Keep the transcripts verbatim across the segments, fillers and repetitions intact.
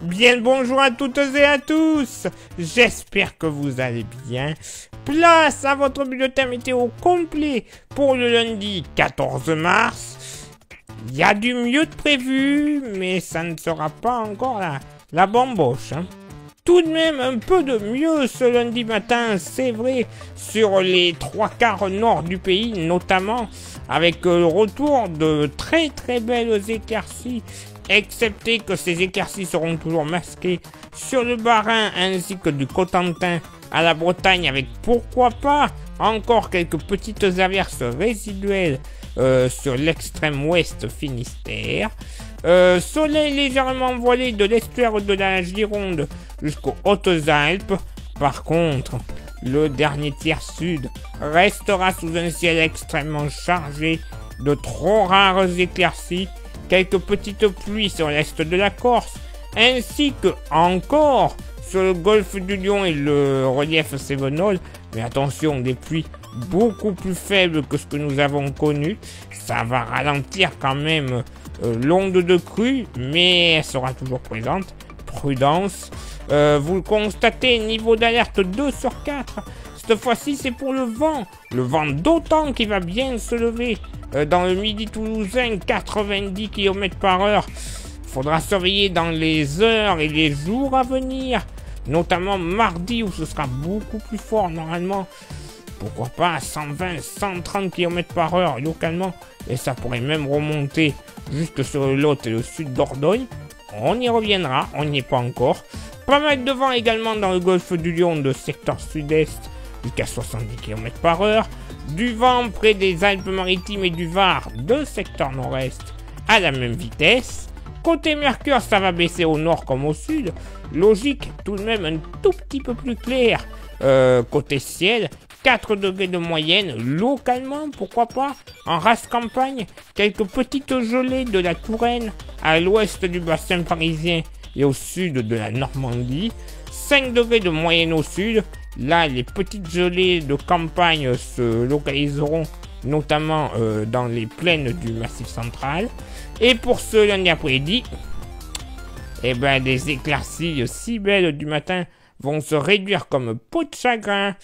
Bien le bonjour à toutes et à tous. J'espère que vous allez bien. Place à votre bulletin météo complet pour le lundi quatorze mars. Il y a du mieux de prévu, mais ça ne sera pas encore la, la bamboche. Hein. Tout de même un peu de mieux ce lundi matin, c'est vrai, sur les trois quarts nord du pays, notamment avec le retour de très très belles éclaircies, excepté que ces éclaircies seront toujours masquées sur le Bas-Rhin ainsi que du Cotentin à la Bretagne, avec pourquoi pas encore quelques petites averses résiduelles euh, sur l'extrême ouest Finistère. Euh, soleil légèrement voilé de l'estuaire de la Gironde jusqu'aux Hautes-Alpes. Par contre, le dernier tiers sud restera sous un ciel extrêmement chargé de trop rares éclaircies, quelques petites pluies sur l'est de la Corse, ainsi que encore sur le golfe du Lion et le relief cévenol. Mais attention, des pluies beaucoup plus faibles que ce que nous avons connu. Ça va ralentir quand même euh, l'onde de crue, mais elle sera toujours présente. Prudence. Euh, vous le constatez, niveau d'alerte deux sur quatre. Cette fois-ci, c'est pour le vent. Le vent d'autant qui va bien se lever. Euh, dans le midi toulousain, quatre-vingt-dix kilomètres par heure. Faudra surveiller dans les heures et les jours à venir. Notamment mardi où ce sera beaucoup plus fort normalement. Pourquoi pas à cent vingt, cent trente kilomètres par heure localement. Et ça pourrait même remonter juste sur le Lot et le sud d'Ordogne. On y reviendra, on n'y est pas encore. Pas mal de vent également dans le golfe du Lion de secteur sud-est jusqu'à soixante-dix kilomètres par heure. Du vent près des Alpes-Maritimes et du Var de secteur nord-est à la même vitesse. Côté Mercure, ça va baisser au nord comme au sud. Logique, tout de même un tout petit peu plus clair. Euh, côté ciel, quatre degrés de moyenne, localement, pourquoi pas. En race campagne, quelques petites gelées de la Touraine à l'ouest du bassin parisien et au sud de la Normandie. cinq degrés de moyenne au sud. Là, les petites gelées de campagne se localiseront notamment euh, dans les plaines du Massif central. Et pour ce lundi après-midi, eh ben, des éclaircies si belles du matin vont se réduire comme peau de chagrin.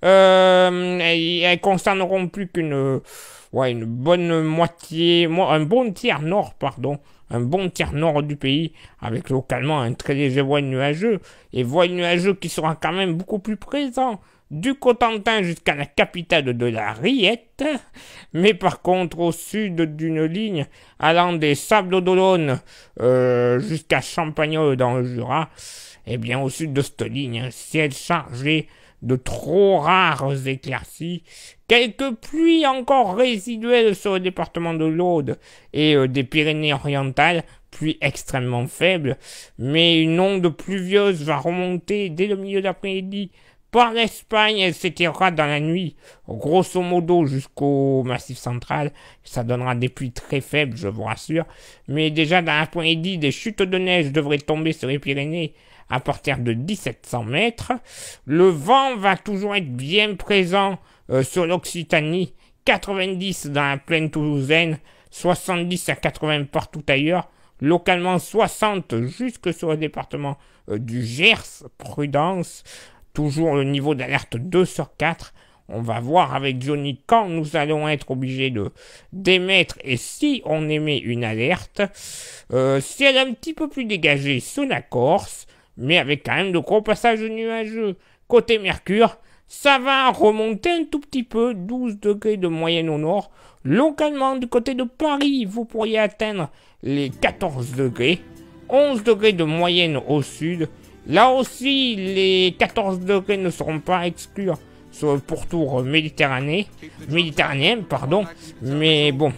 Euh, elles, elles concerneront plus qu'une ouais, une bonne moitié, un bon tiers nord, pardon, un bon tiers nord du pays, avec localement un très léger voile nuageux, et voile nuageux qui sera quand même beaucoup plus présent du Cotentin jusqu'à la capitale de la Riette, mais par contre au sud d'une ligne allant des Sables d'Olonne euh, jusqu'à Champagnole dans le Jura, et eh bien au sud de cette ligne, un ciel chargé de trop rares éclaircies, quelques pluies encore résiduelles sur le département de l'Aude et euh, des Pyrénées-Orientales, pluies extrêmement faibles, mais une onde pluvieuse va remonter dès le milieu d'après-midi par l'Espagne. Elle s'étirera dans la nuit, grosso modo jusqu'au Massif central. Ça donnera des pluies très faibles, je vous rassure, mais déjà dans l'après-midi, des chutes de neige devraient tomber sur les Pyrénées à partir de mille sept cents mètres. Le vent va toujours être bien présent euh, sur l'Occitanie, quatre-vingt-dix dans la plaine toulousaine, soixante-dix à quatre-vingts partout ailleurs, localement soixante jusque sur le département euh, du Gers. Prudence, toujours le niveau d'alerte deux sur quatre. On va voir avec Johnny quand nous allons être obligés de d'émettre et si on émet une alerte. Euh, ciel un petit peu plus dégagé sous la Corse, mais avec quand même de gros passages nuageux. Côté Mercure, ça va remonter un tout petit peu, douze degrés de moyenne au nord. Localement, du côté de Paris, vous pourriez atteindre les quatorze degrés, onze degrés de moyenne au sud. Là aussi, les quatorze degrés ne seront pas à exclure sur le pourtour méditerranéen, méditerranéen, pardon, mais bon,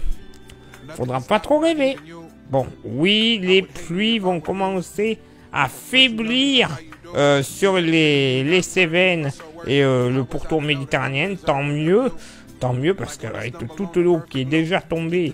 faudra pas trop rêver. Bon, oui, les pluies vont commencer à faiblir euh, sur les, les Cévennes et euh, le pourtour méditerranéen, tant mieux, tant mieux parce qu'avec toute l'eau qui est déjà tombée,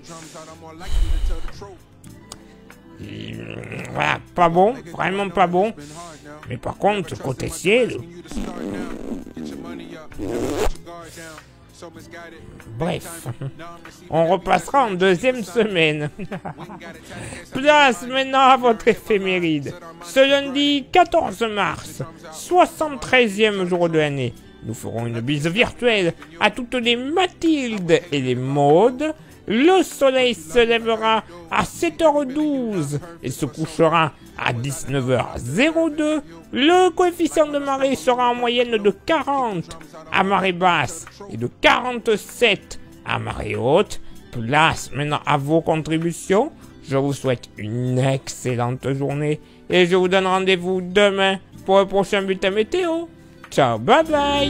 et, euh, voilà, pas bon, vraiment pas bon. Mais par contre, côté ciel, Bref, on repassera en deuxième semaine. Place maintenant à votre éphéméride. Ce lundi quatorze mars, soixante-treizième jour de l'année, nous ferons une bise virtuelle à toutes les Mathilde et les Maude. Le soleil se lèvera à sept heures douze et se couchera à dix-neuf heures zéro deux. Le coefficient de marée sera en moyenne de quarante à marée basse et de quarante-sept à marée haute. Place maintenant à vos contributions. Je vous souhaite une excellente journée et je vous donne rendez-vous demain pour le prochain bulletin météo. Ciao, bye bye.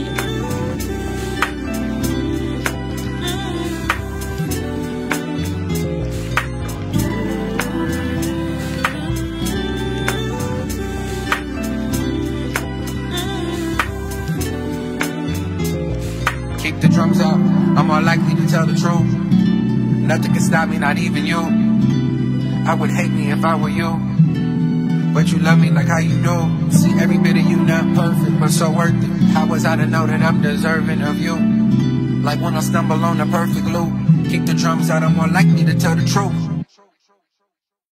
Keep the drums up, I'm more likely to tell the truth. Nothing can stop me, not even you. I would hate me if I were you, but you love me like how you do. See, every bit of you not perfect, but so worth it. How was I to know that I'm deserving of you? Like when I stumble on the perfect loop. Keep the drums out, I'm more likely to tell the truth.